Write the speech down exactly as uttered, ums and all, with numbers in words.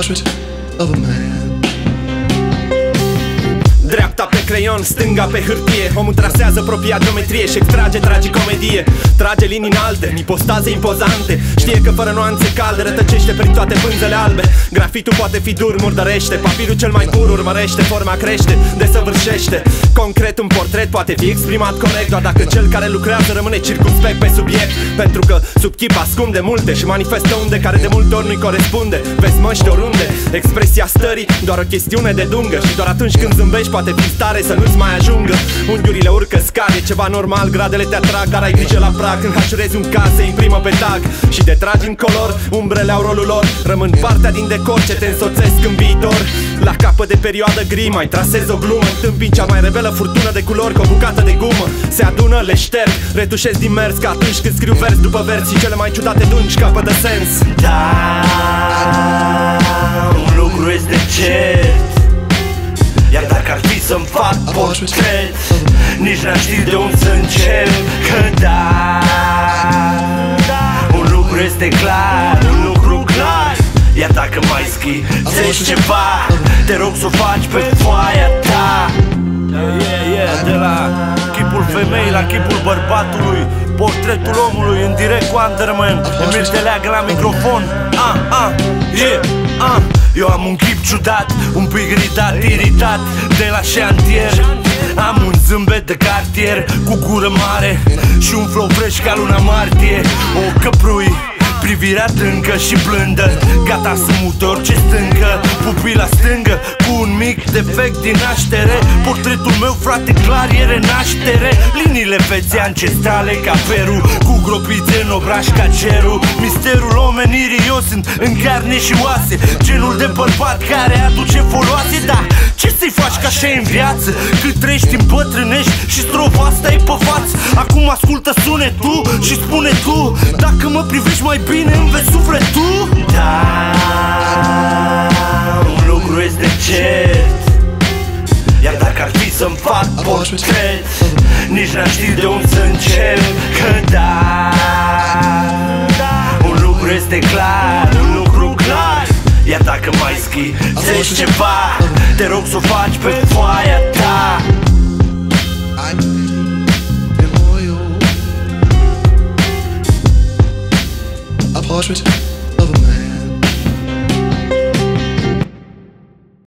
portrait of a man. Dreapta pe creion, stânga pe hârtie. Omul trasează propria geometrie și extrage tragicomedie. Trage linii înalte, ipostaze impozante. Știe că fără nuanțe calde rătăcește prin toate pânzele albe. Grafitul poate fi dur, murdărește. Papirul cel mai pur urmărește, forma crește, desăvârșește. Concret un portret poate fi exprimat corect doar dacă cel care lucrează rămâne circumspect pe subiect. Pentru că sub chip ascunde multe și manifestă unde care de multe ori nu-i corespunde. Vezi măști oriunde, expresia stării doar o chestiune de dungă. Și doar atunci când zâmbești poate fi stare să nu-ți mai ajungă. Unghiurile urcă, scade, ceva normal, gradele te atrag, dar ai grijă la prag. Când hașurezi un caz se imprimă pe tag și te tragi în color, umbrele au rolul lor. Rămân partea din decor ce te însoțesc în viitor. La capăt de perioadă gri mai trasezi o glumă. Întâmpin cea mai rebelă furtună de culori cu o bucată de gumă. Se adună, le șterg, retușez din mers ca atunci când scriu vers după vers. Și cele mai ciudate dungi capătă sens. Da, un lucru este cert, iar dacă ar fi să-mi fac portret, nici n-aș ști de unde să încep. Că da, un lucru este clar, un lucru clar, iar dacă mai schițești ceva, te rog să o faci pe foaia ta. Yeah, yeah, de la chipul femeii la chipul bărbatului, portretul omului în direct cu Underman. Emil te leagă la microfon. Ah, ah, yeah, ah. Eu am un chip ciudat, un pic ridat, iritat de la șantier. Am un zâmbet de cartier cu gură mare și un flow fresh ca luna martie. O căprui, privirea tâncă și blândă, gata să mute orice stâncă. Pupila stângă cu un mic defect din naștere. Portretul meu, frate, clar e renaștere. Liniile fețe ancestrale ca Peru, cu gropițe în obraș ca cerul. Misterul omenirii, eu sunt în carne și oase, genul de bărbat care aduce foloase. Da, ce să-i faci ca așa în viață? Cât trăiești îmbătrânești și strofa asta e pe față. Acum ascultă sunetul și spune tu dacă mă privești mai bine îmi vezi sufletul. Da, un lucru este cert, iar dacă ar fi să-mi fac portret, nici n-aș ști de unde să încep. Că da, un lucru este clar, un lucru clar, iar dacă mai schițești ceva, te rog să o faci pe foaia ta. A portrait